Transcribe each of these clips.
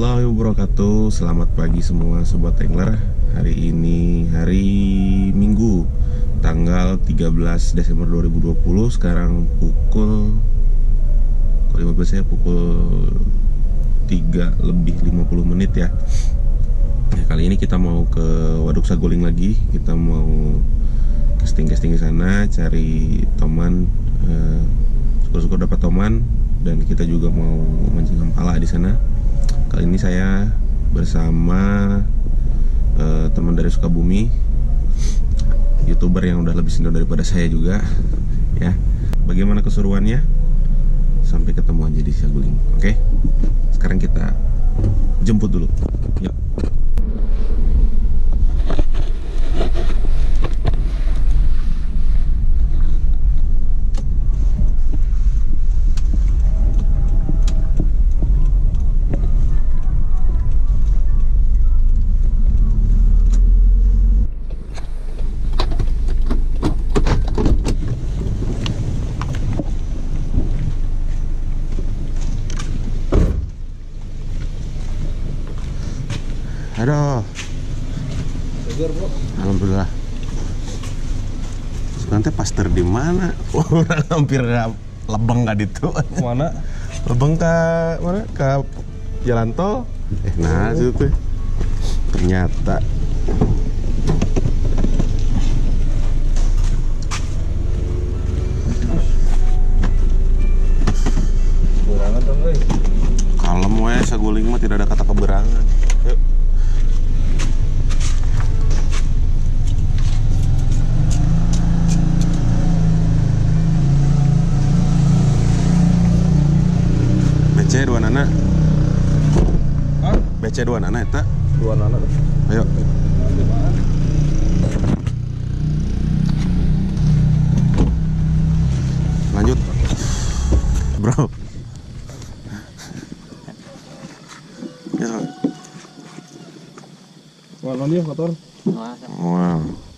warahmatullahi wabarakatuh. Selamat pagi semua Sobat Angler. Hari ini hari Minggu tanggal 13 Desember 2020. Sekarang pukul 15 ya, pukul 3 lebih 50 menit ya. Kali ini kita mau ke Waduk Saguling lagi. Kita mau casting-casting di sana, cari toman, syukur-syukur dapat toman, dan kita juga mau mancing hampala di sana. Kali ini saya bersama teman dari Sukabumi, YouTuber yang udah lebih senior daripada saya juga ya. Bagaimana keseruannya? Sampai ketemu aja di Saguling. Oke? Sekarang kita jemput dulu. Yuk. Aduh, alhamdulillah. Nanti pastor di mana? Orang hampir lebeng nggak itu. Mana? Lebeng ke mana? Ke jalan tol. Nah situ ternyata. Berangan dong, guys. Kalem we, Saguling mah tidak ada kata keberangan. Yuk. BC 2 nana. Hah? BC 2 nana eta. 2 nana tuh. Ayo. Lanjut. Bro. Ya. Warna dia kotor. Wow.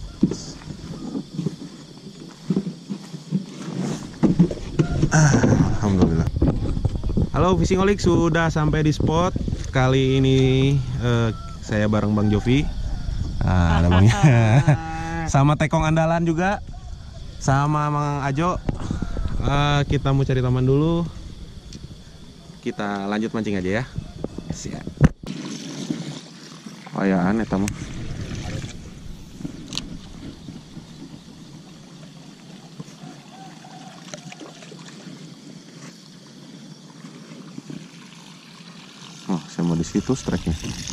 Alhamdulillah. Halo Fishing Holic, sudah sampai di spot. Kali ini saya bareng Bang Jovi. Ada Bangnya. Sama tekong andalan juga. Sama Mang Ajo. Kita mau cari taman dulu. Kita lanjut mancing aja ya. Siap. Oh ya, aneh tamu. Oh, saya mau di situ strike-nya.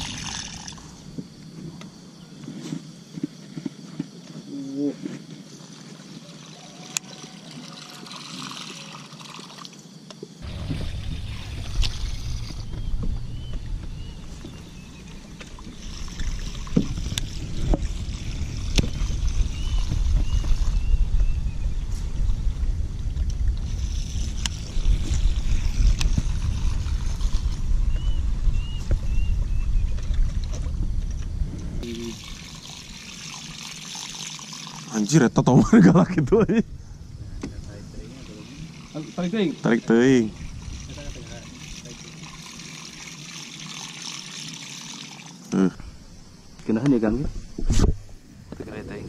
Anjir, eta tomar galak itu aja. Tarik teuing. Tarik teuing. Kenahan ya kan? Tarik teuing.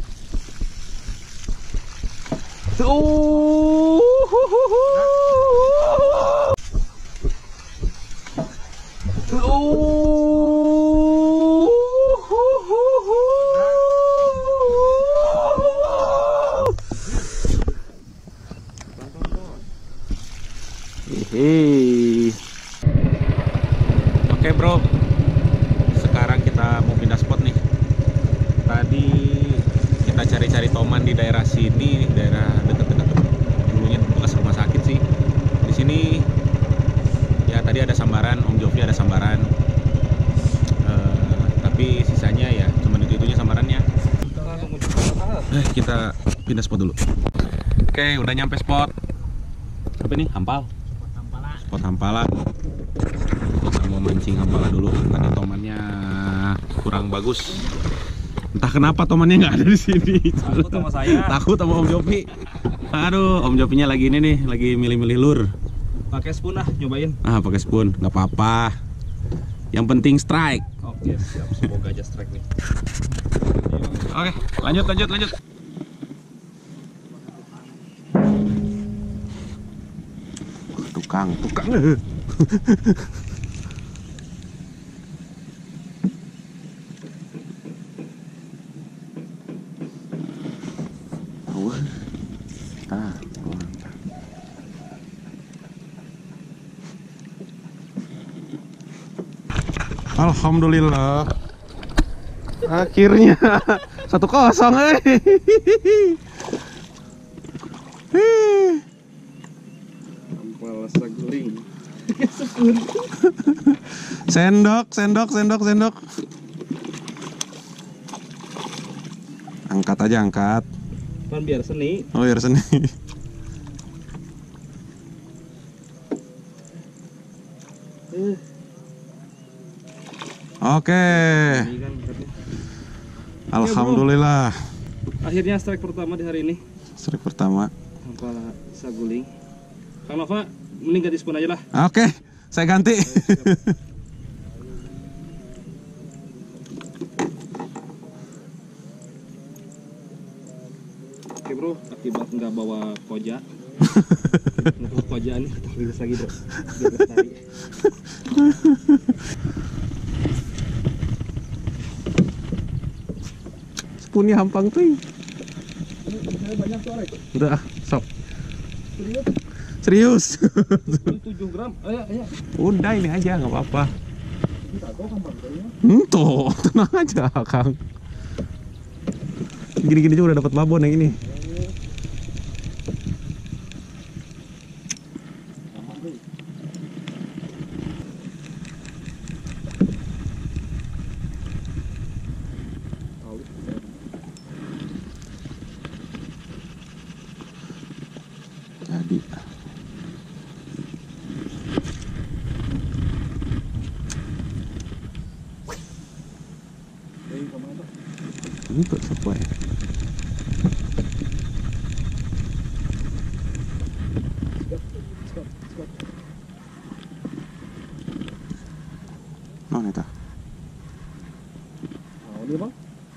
Oke bro, sekarang kita mau pindah spot nih. Tadi kita cari-cari toman di daerah sini, daerah dekat-dekat dulunya bekas rumah sakit sih. Di sini ya tadi ada sambaran, Om Jovi ada sambaran. Tapi sisanya ya cuman itu-itunya sambarannya. Kita pindah spot dulu. Oke, udah nyampe spot. Apa ini? Hampal. Spot hampala. Kita mau mancing hampala dulu. Tadi tomannya kurang bagus. Entah kenapa tomannya nggak ada di sini. Takut sama saya. Takut sama Om Jovi. Aduh, Om Jovinya lagi ini nih, lagi milih-milih lur. Pakai spoon lah, nyobain. Pakai spoon, nggak apa-apa. Yang penting strike. Oke, siap. Semoga aja strike nih. Oke, lanjut. Tukang. Alhamdulillah. Akhirnya 1-0, Sampal saguling. Sendok. Angkat aja, angkat. Kan biar seni. Oh, biar seni. Oke. Ini kan beratnya. Alhamdulillah. Akhirnya strike pertama di hari ini. Strike pertama. Sampal saguling. Kang Nova, mending ganti spoon aja lah. Oke, saya ganti. Oke bro, akibat nggak bawa koja. Nggak bawa koja nih, kita rilis lagi bro. Biar lestari. Spoonnya hampang tuh. Saya banyak tuh Arek. Udah, sok. Serius? Serius. 7 gram. Ayo. Udah ini aja, nggak apa-apa. Kita kok kan bangkainya. Tuh, tenang aja, Kang. Gini-gini juga udah dapat babon yang ini. Jadi ini kok siapa ya? Mana itu? Ini bang?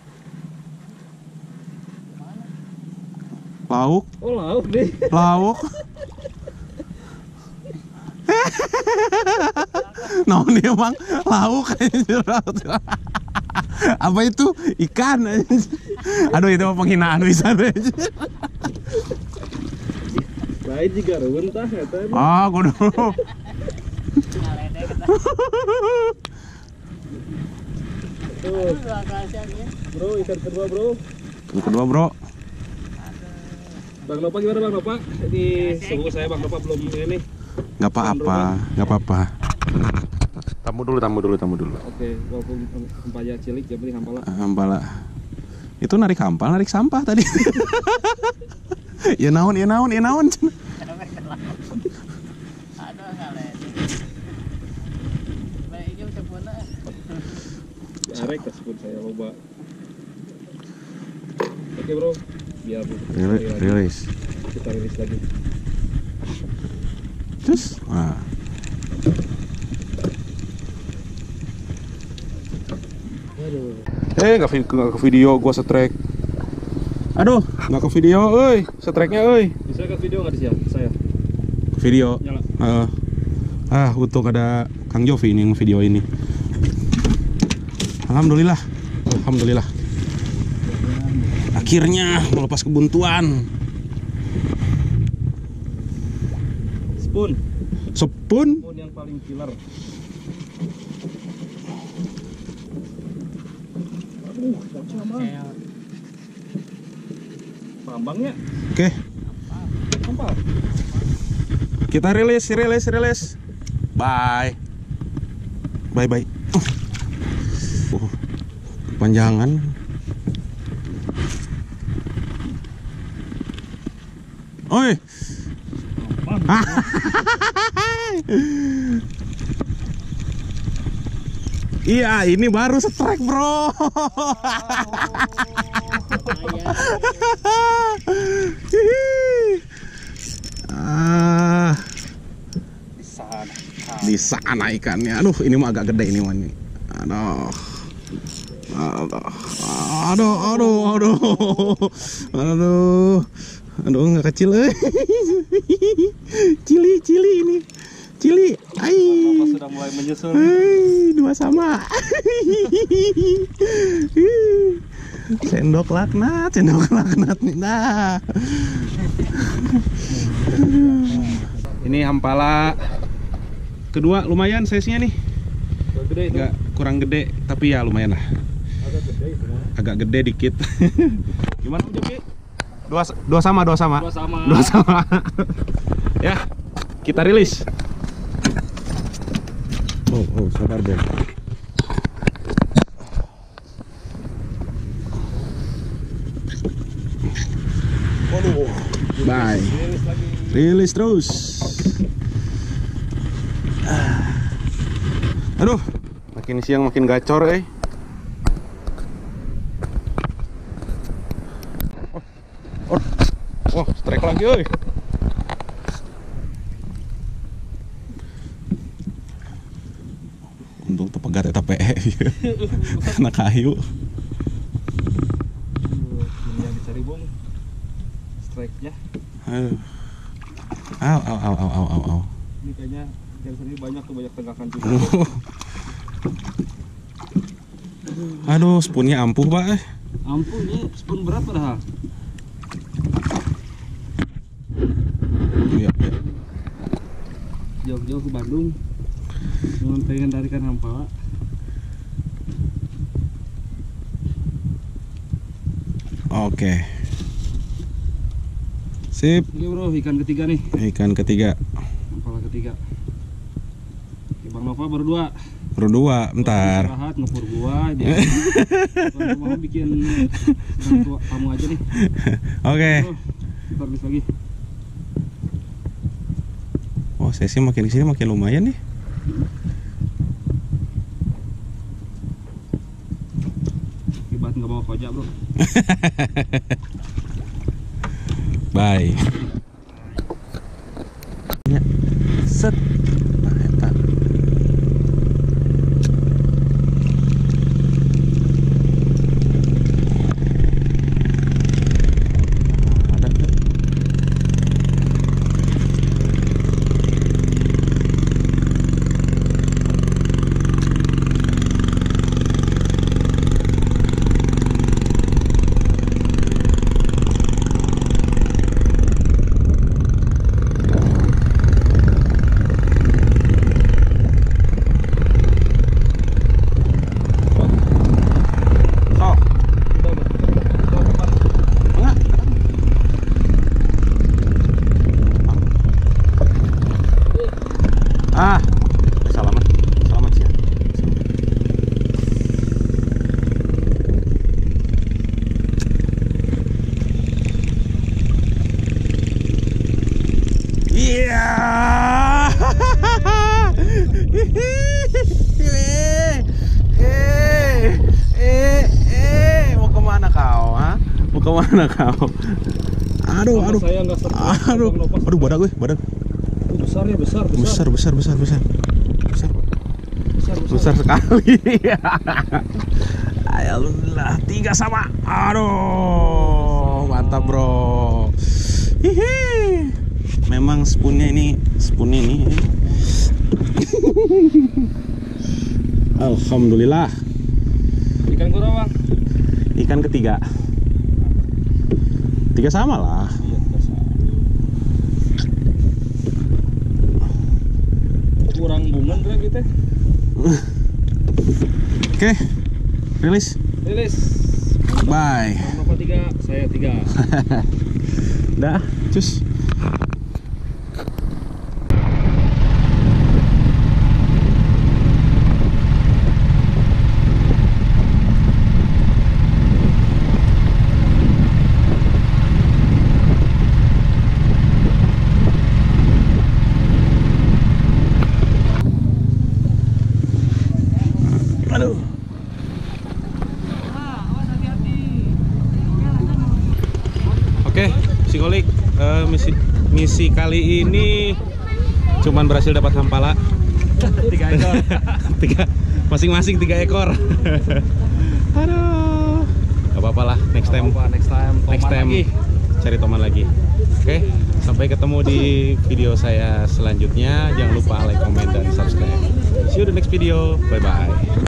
Lauk? Oh lauk nih. Lauk? Nah ini emang lauk. Apa itu? Ikan. Aduh itu penghinaan bisa. Lain juga runtah kata. Ah, kudu. Bro, ikan kedua bro. Yang kedua bro. Bang Nova gimana Bang Nova? Ini sungguh saya Bang Nova belum ini. Nggak apa-apa. Tamu dulu. Oke, walaupun hampaya cilik yang penting hampala. Hampala. Itu narik hampal, narik sampah tadi. Ya naon. Arek tersebut saya loba. Oke bro, biar Rilis. kita rilis lagi. Terus, nah. Nggak ke video gua strike. Aduh, nggak ke video, strike-nya, Bisa ke video nggak di saya? Video. Nyala. Untung ada Kang Jovi ini yang video ini. Alhamdulillah. Akhirnya melepas kebuntuan. Spoon yang paling killer. Pambangnya. Oke. Sampal. Kita rilis. Bye. Panjangan. Oi. Iya, ini baru strike, bro. Di sana ikannya. Aduh, ini mah agak gede ini mah nih. Aduh, nggak kecil, cili ini, cili, sudah mulai menyusul. Dua sama. Sendok laknat nih. Nah, ini hampala kedua, lumayan size-nya nih. Nggak kurang gede, tapi ya lumayan lah. Agak gede dikit. Gimana Joki? Dua sama. Ya, kita rilis. Oh, sabar dong. Bye. Rilis terus. Aduh, makin siang makin gacor, Oh, strike lagi, oi. Untung tepegat eta PE. Kena kayu. Ini yang dicari bung. Strike-nya. Aduh. Au. Ini kayaknya yang sini banyak tegakan juga. Aduh, spoonnya ampuh, Pak. Ampuh, ini spoon berapa dah? Iya. Jauh-jauh ke Bandung. Cuma pengen tarikan hampala. Oke. Sip. Ini bro, ikan ketiga nih. Ikan ketiga. Hampala ketiga. Oke, Bang Nova baru dua. Bentar. Istirahat, ngepur gua. Dia mau bikin kamu aja nih. Oke. Ntar bis lagi. Oh, sesi makin kesini makin lumayan nih. Ibarat nggak bawa koja bro. Bye. Set. Selamat siang. Iya. Mau kemana kau? Mau kemana kau? Aduh. Aduh, badan. Besar ya, besar. Besar sekali. Alhamdulillah, 3 sama. Aduh, mantap bro. Hihi. Memang spoon ini. Alhamdulillah. Ikan kurang bang. Ikan ketiga. 3 sama lah. Kurang bungan bro kita. Oke, rilis. Bye. Bapak 3, saya 3. Dah, cus. Aduh. Oke, psikolik, misi kali ini cuman berhasil dapat hampala. 3 ekor. Masing-masing 3 ekor. Aduh. Gak apa-apa lah, next time Lagi. cari Toman lagi. Oke, sampai ketemu di video saya selanjutnya. Jangan lupa like, comment, dan subscribe. See you the next video. Bye bye.